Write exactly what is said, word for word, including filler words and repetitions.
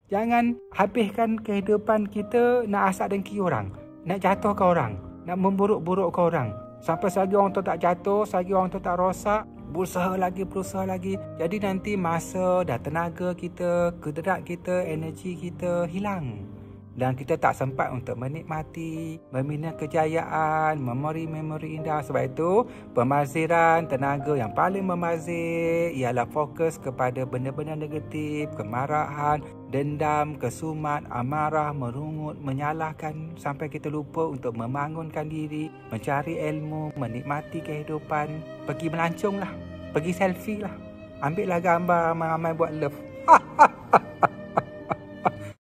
Jangan habiskan kehidupan kita nak asak dengki orang, nak jatuhkan orang, nak memburuk-burukkan orang. Sampai selagi orang tu tak jatuh, selagi orang tu tak rosak, berusaha lagi, berusaha lagi. Jadi nanti masa dan tenaga kita, kudrat kita, energi kita hilang. Dan kita tak sempat untuk menikmati, membina kejayaan, memori-memori indah. Sebab itu, pemaziran tenaga yang paling memazir ialah fokus kepada benda-benda negatif, kemarahan, dendam, kesumat, amarah, merungut, menyalahkan sampai kita lupa untuk membangunkan diri, mencari ilmu, menikmati kehidupan. Pergi melancong lah, pergi selfie lah. Ambil lah gambar ramai-ramai buat love.